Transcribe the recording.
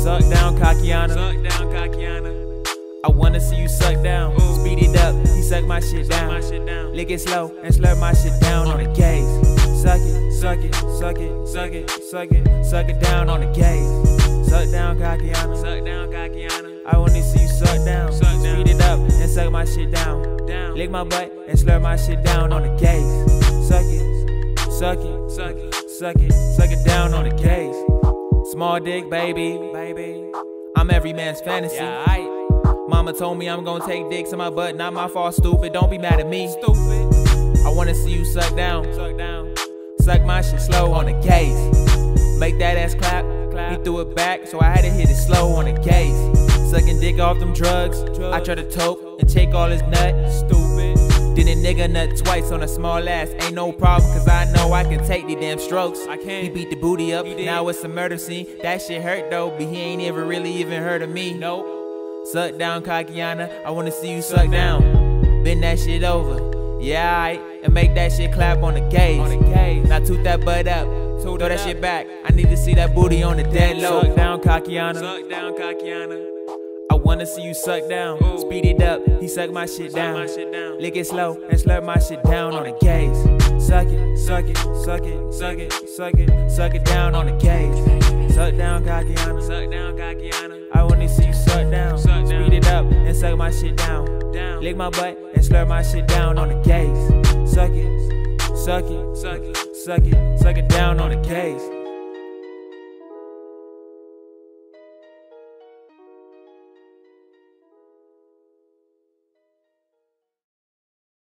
Suck down, Kakiana. Suck down, Kakiana. I wanna see you suck down. Speed it up, he suck my shit down. Lick it slow and slurp my shit down on the gaze. Suck it, suck it, suck it, suck it, suck it, suck it down on the gaze. Suck down, Kakiana. Suck down, Kakiana. I wanna see you suck down. Speed it up and suck my shit down. Lick my butt and slurp my shit down on the gaze. Suck it, suck it, suck it, suck it, suck it down on the gaze. Small dick, baby. I'm every man's fantasy. Mama told me I'm gonna take dicks in my butt, not my fault, stupid. Don't be mad at me. I wanna see you suck down. Suck my shit slow on the gaze. Make that ass clap. He threw it back, so I had to hit it slow on the gaze. Sucking dick off them drugs. I try to toke and take all his nut. Stupid. Then a nigga nut twice on a small ass. Ain't no problem, cause I know I can take these damn strokes. He beat the booty up, now it's a murder scene. That shit hurt though, but he ain't ever really even heard of me. Nope. Suck down, Kakiana, I wanna see you suck down. Bend that shit over, yeah, alright. And make that shit clap on the gaze. Now toot that butt up, throw that shit back. I need to see that booty on the dead low. Suck down, Kakiana. Suck down, Kakiana. I wanna see you suck down. Speed it up, he suck my shit down. Lick it slow and slurp my shit down on the gaze. Suck it, suck it, suck it, suck it, suck it, suck it down on the gaze. Suck down, Kakiana. Suck down, Kakiana. I wanna see you suck down. Speed it up and suck my shit down. Lick my butt and slurp my shit down on the gaze. Suck it, suck it, suck it, suck it, suck it down on the gaze.